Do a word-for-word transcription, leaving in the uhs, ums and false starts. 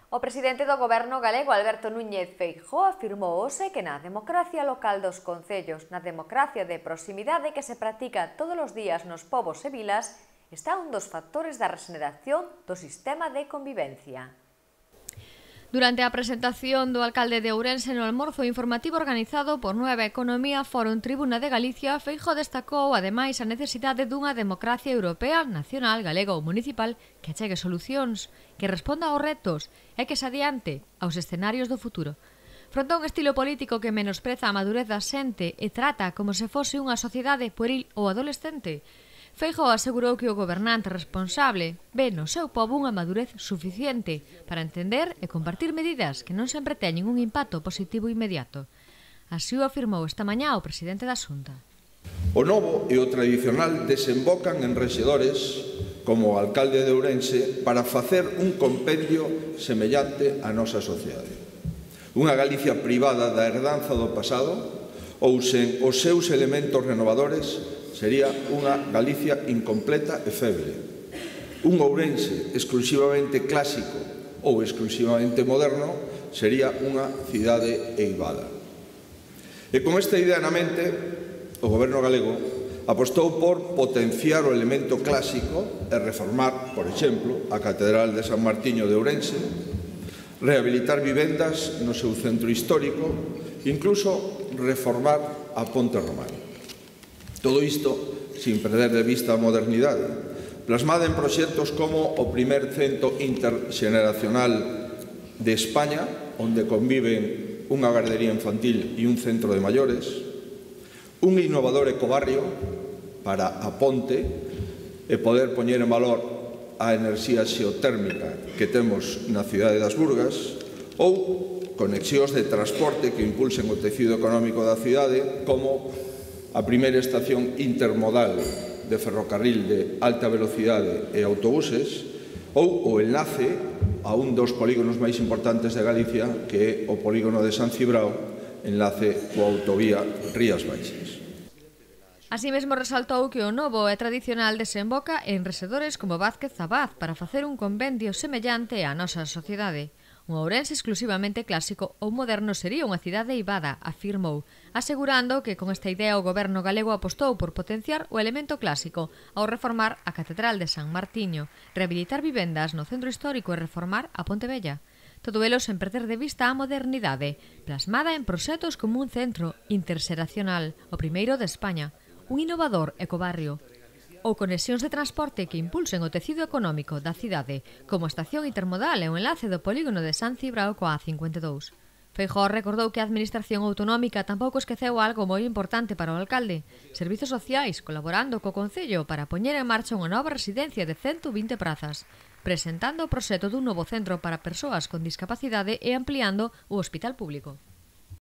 O presidente do Goberno galego, Alberto Núñez Feijóo, afirmou hoxe que na democracia local dos concellos, na democracia de proximidade que se practica todos os días nos pobos e vilas, está un dos factores da regeneración do sistema de convivencia. Durante a presentación do alcalde de Ourense no almorzo informativo organizado por Nueva Economía Fórum Tribuna de Galicia, Feijóo destacou ademais a necesidade dunha democracia europea, nacional, galega ou municipal que achegue solucións, que responda aos retos e que se adiante aos escenarios do futuro. Fronte a un estilo político que menospreza a madurez da xente e trata como se fose unha sociedade pueril ou adolescente, Feijóo asegurou que o gobernante responsable ve no seu pobo unha madurez suficiente para entender e compartir medidas que non sempre teñen un impacto positivo inmediato. Así o afirmou esta mañá o presidente da Xunta. O novo e o tradicional desembocan en rexedores como o alcalde de Ourense para facer un compendio semellante á nosa sociedade. Unha Galicia privada da herdanza do pasado ou sen os seus elementos renovadores sería unha Galicia incompleta e feble. Un Ourense exclusivamente clásico ou exclusivamente moderno sería unha cidade eivada. E con esta idea na mente, o Goberno galego apostou por potenciar o elemento clásico e reformar, por exemplo, a Catedral de San Martiño de Ourense, rehabilitar vivendas no seu centro histórico, incluso reformar a Ponte Romana. Todo isto sin perder de vista a modernidade, plasmada en proxectos como o primer centro interxeneracional de España, onde conviven unha gardería infantil e un centro de maiores, un innovador ecobarrio para a ponte e poder poñer en valor a enerxía xeotérmica que temos na cidade das Burgas, ou conexións de transporte que impulsen o tecido económico da cidade, como a primeira estación intermodal de ferrocarril de alta velocidade e autobuses, ou o enlace a un dos polígonos máis importantes de Galicia, que é o polígono de San Cibrao, enlace coa autovía Rías Baixas. Así mesmo resaltou que o novo e tradicional desemboca en rexedores como Vázquez Abad para facer un convendio semellante á nosa sociedade. Un Ourense exclusivamente clásico ou moderno sería unha cidade eivada, afirmou, asegurando que con esta idea o goberno galego apostou por potenciar o elemento clásico ao reformar a Catedral de San Martiño, rehabilitar vivendas no centro histórico e reformar a Ponte Vella. Todo elo sen perder de vista a modernidade, plasmada en proxectos como un centro interxeracional, o primeiro de España, un innovador ecobarrio, ou conexións de transporte que impulsen o tecido económico da cidade, como a estación intermodal e o enlace do polígono de San Cibrao coa A cincuenta e dous. Feijóo recordou que a Administración Autonómica tampouco esqueceu algo moi importante para o alcalde: servizos sociais, colaborando co Concello para poñer en marcha unha nova residencia de cento vinte prazas, presentando o proxecto dun novo centro para persoas con discapacidade e ampliando o hospital público.